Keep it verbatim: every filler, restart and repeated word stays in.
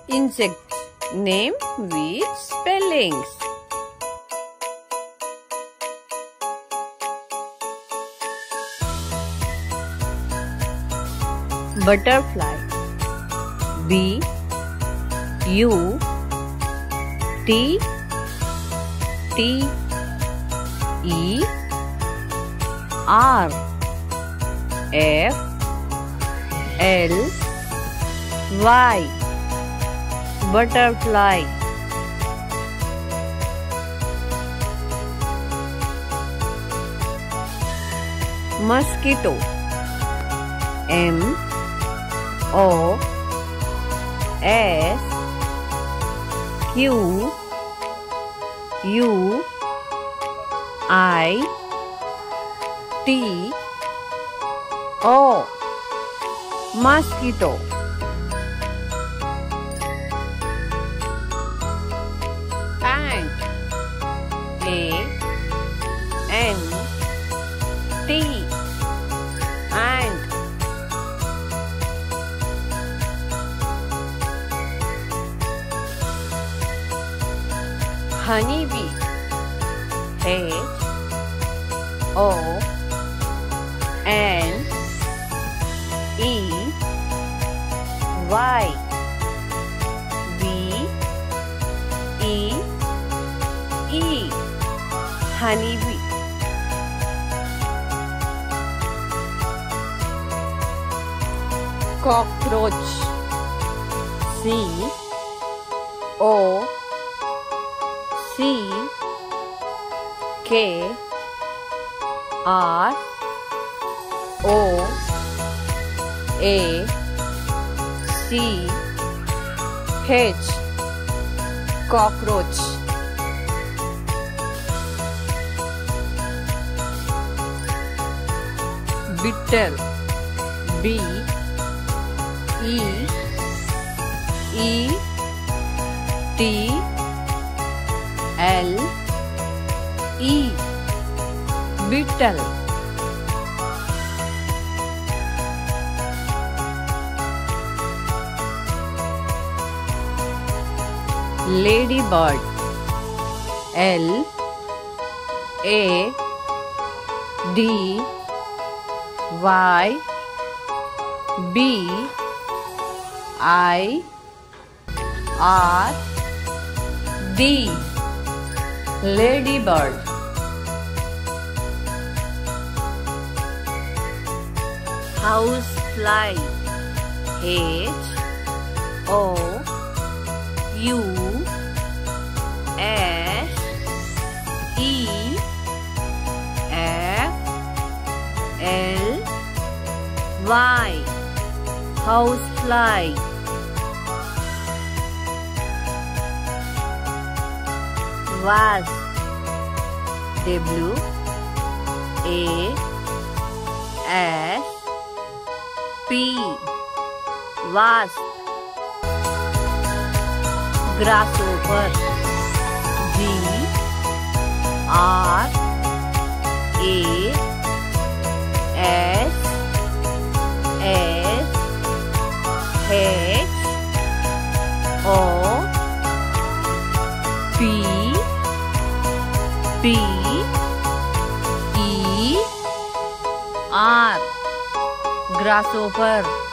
insect name with spellings. Butterfly. B U T T E R F L Y. Butterfly. Mosquito. M O S Q U I T O. Mosquito. Ant. A N T. Ant. Honeybee. H O N E Y. B E E. Honeybee. Cockroach. C O C K R O A C H. Cockroach. Beetle. B E E T L E. Beetle. Ladybird. L A D Y B I R D. Ladybird. Housefly. H O U S E F L Y. Housefly. Wasp. W A S P. Wasp. Grasshopper. G R A S S H O P P E R. Grasshopper.